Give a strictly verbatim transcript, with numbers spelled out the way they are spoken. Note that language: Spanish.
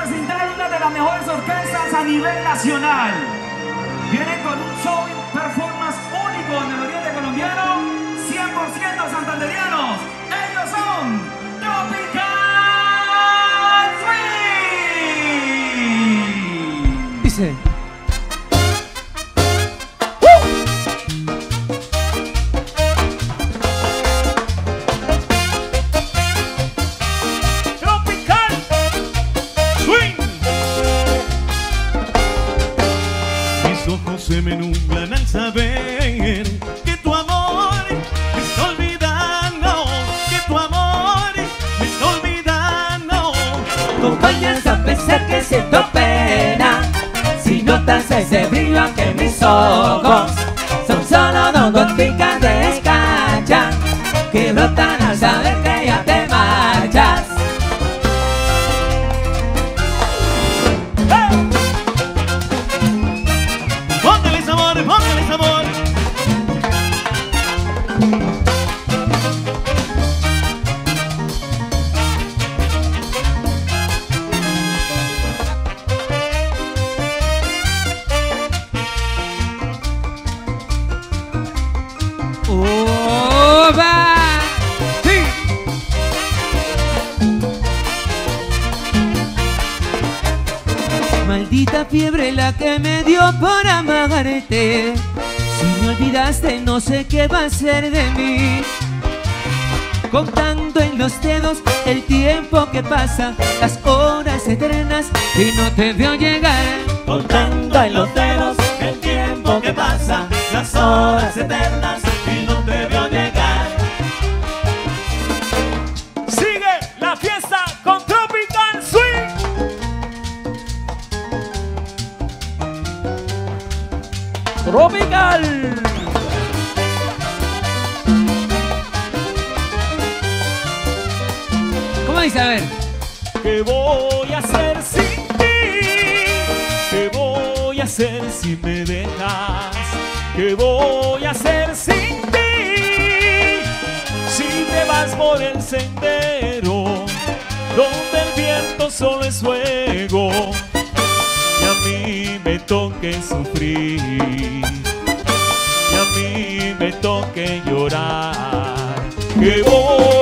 presentar una de las mejores orquestas a nivel nacional. Vienen con un show y performance único en el oriente colombiano, cien por ciento santanderianos. Ellos son Tropical Swing. Dice. Se me nublan al saber que tu amor me está olvidando, que tu amor me está olvidando. Acompañas a pesar que siento pena, si notas ese brillo que mis ojos son solo dos goticas de escarcha que brotan al saber que ya te marchas. Póngale sabor. ¡Oba! ¡Sí! Maldita fiebre la que me dio por amarte. Si me olvidaste no sé qué va a ser de mí. Contando en los dedos el tiempo que pasa, las horas eternas y no te veo llegar. Contando en los dedos el tiempo que pasa, las horas eternas y no te veo llegar. Sigue la fiesta con Tropical Swing. Tropical. ¿Cómo dice? A ver. ¿Qué voy a hacer sin ti? ¿Qué voy a hacer si me dejas? ¿Qué voy a hacer sin ti? Si te vas por el sendero donde el viento solo es fuego y a mí me toque sufrir y a mí me toque llorar. ¿Qué voy